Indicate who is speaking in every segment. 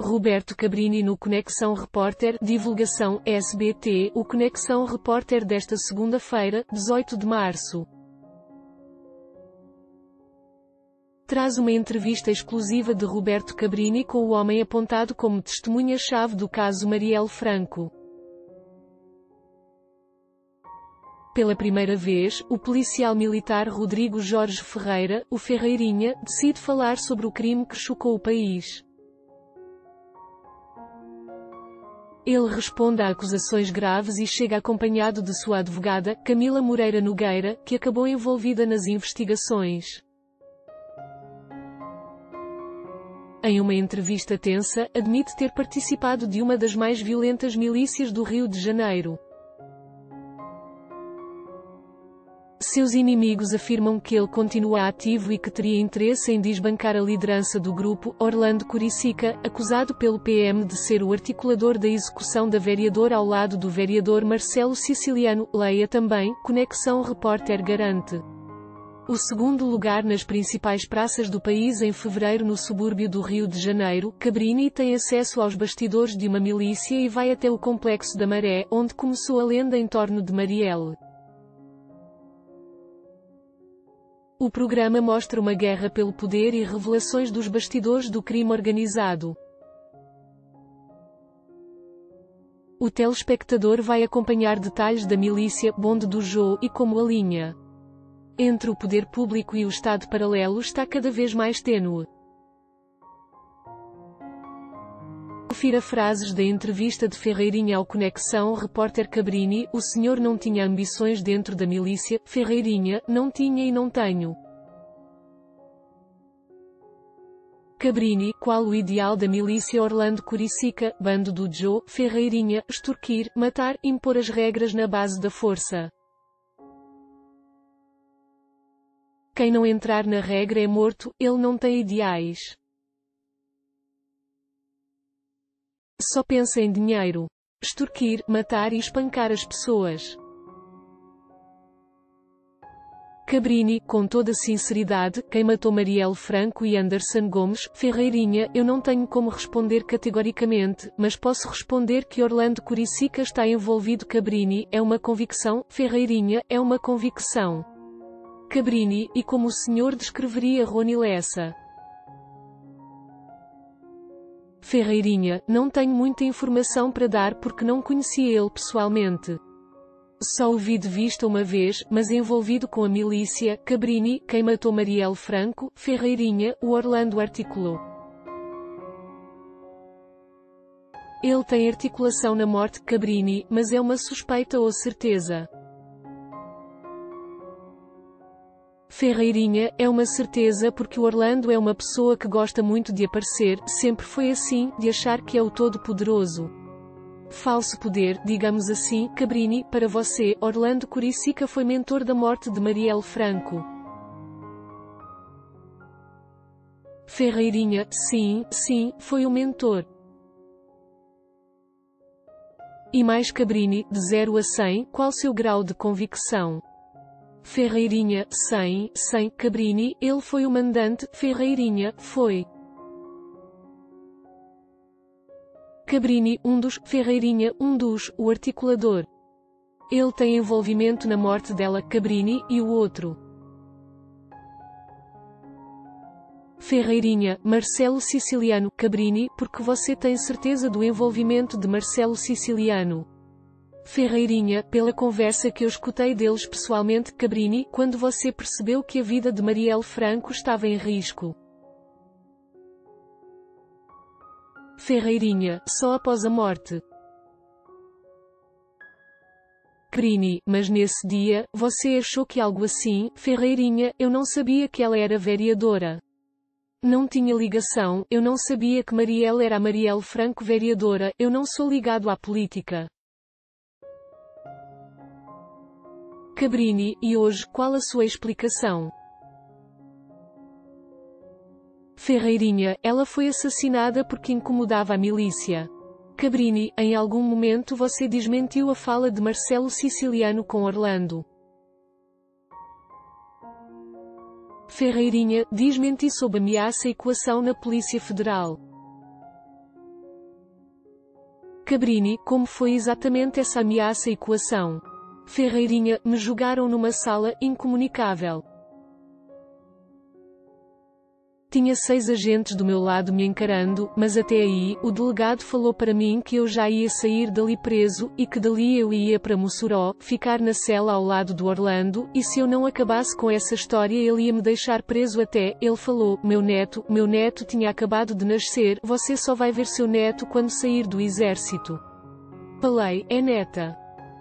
Speaker 1: Roberto Cabrini no Conexão Repórter, divulgação, SBT, o Conexão Repórter desta segunda-feira, 18 de março. Traz uma entrevista exclusiva de Roberto Cabrini com o homem apontado como testemunha-chave do caso Marielle Franco. Pela primeira vez, o policial militar Rodrigo Jorge Ferreira, o Ferreirinha, decide falar sobre o crime que chocou o país. Ele responde a acusações graves e chega acompanhado de sua advogada, Camila Moreira Nogueira, que acabou envolvida nas investigações. Em uma entrevista tensa, admite ter participado de uma das mais violentas milícias do Rio de Janeiro. Seus inimigos afirmam que ele continua ativo e que teria interesse em desbancar a liderança do grupo. Orlando Curicica, acusado pelo PM de ser o articulador da execução da vereadora ao lado do vereador Marcelo Siciliano. Leia também, Conexão Repórter garante o segundo lugar nas principais praças do país em fevereiro no subúrbio do Rio de Janeiro. Cabrini tem acesso aos bastidores de uma milícia e vai até o Complexo da Maré, onde começou a lenda em torno de Marielle. O programa mostra uma guerra pelo poder e revelações dos bastidores do crime organizado. O telespectador vai acompanhar detalhes da milícia, bonde do Jô, e como a linha entre o poder público e o Estado paralelo está cada vez mais tênue. Confira frases da entrevista de Ferreirinha ao Conexão Repórter. Cabrini: o senhor não tinha ambições dentro da milícia. Ferreirinha: não tinha e não tenho. Cabrini: qual o ideal da milícia? Orlando Curicica: bando do Jô. Ferreirinha: extorquir, matar, impor as regras na base da força. Quem não entrar na regra é morto, ele não tem ideais. Só pensa em dinheiro. Extorquir, matar e espancar as pessoas. Cabrini, com toda sinceridade: quem matou Marielle Franco e Anderson Gomes? Ferreirinha: eu não tenho como responder categoricamente, mas posso responder que Orlando Curicica está envolvido. Cabrini: é uma convicção? Ferreirinha: é uma convicção. Cabrini: e como o senhor descreveria Rony Lessa? Ferreirinha: não tenho muita informação para dar porque não conhecia ele pessoalmente. Só o vi de vista uma vez, mas envolvido com a milícia. Cabrini: quem matou Marielle Franco? Ferreirinha: o Orlando articulou. Ele tem articulação na morte. Cabrini: mas é uma suspeita ou certeza? Ferreirinha: é uma certeza porque o Orlando é uma pessoa que gosta muito de aparecer, sempre foi assim, de achar que é o todo-poderoso. Falso poder, digamos assim. Cabrini: para você, Orlando Curicica foi mentor da morte de Marielle Franco? Ferreirinha: sim, foi o mentor. E mais? Cabrini: de 0 a 100, qual seu grau de convicção? Ferreirinha: 100. Cabrini: ele foi o mandante. Ferreirinha: foi. Cabrini: um dos. Ferreirinha: um dos, o articulador. Ele tem envolvimento na morte dela. Cabrini: e o outro? Ferreirinha: Marcelo Siciliano. Cabrini: porque você tem certeza do envolvimento de Marcelo Siciliano? Ferreirinha: pela conversa que eu escutei deles pessoalmente. Cabrini: quando você percebeu que a vida de Marielle Franco estava em risco? Ferreirinha: só após a morte. Cabrini: mas nesse dia, você achou que algo assim? Ferreirinha: eu não sabia que ela era vereadora. Não tinha ligação, eu não sabia que Marielle era a Marielle Franco vereadora, eu não sou ligado à política. Cabrini: e hoje, qual a sua explicação? Ferreirinha: ela foi assassinada porque incomodava a milícia. Cabrini: em algum momento você desmentiu a fala de Marcelo Siciliano com Orlando? Ferreirinha: desmenti sob ameaça e coação na Polícia Federal. Cabrini, como foi exatamente essa ameaça e coação? Ferreirinha, me jogaram numa sala incomunicável. Tinha 6 agentes do meu lado me encarando, mas até aí, o delegado falou para mim que eu já ia sair dali preso, e que dali eu ia para Mossoró, ficar na cela ao lado do Orlando, e se eu não acabasse com essa história ele ia me deixar preso até, ele falou, meu neto tinha acabado de nascer, você só vai ver seu neto quando sair do exército. Falei, é neta.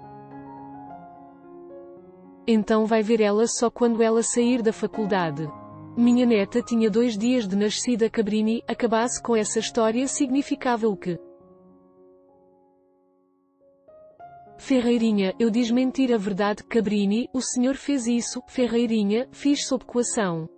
Speaker 1: Então vai ver ela só quando ela sair da faculdade. Minha neta tinha 2 dias de nascida. Cabrini, acabasse com essa história significava o quê? Ferreirinha, eu desmentir a verdade. Cabrini, o senhor fez isso. Ferreirinha, fiz sob coação.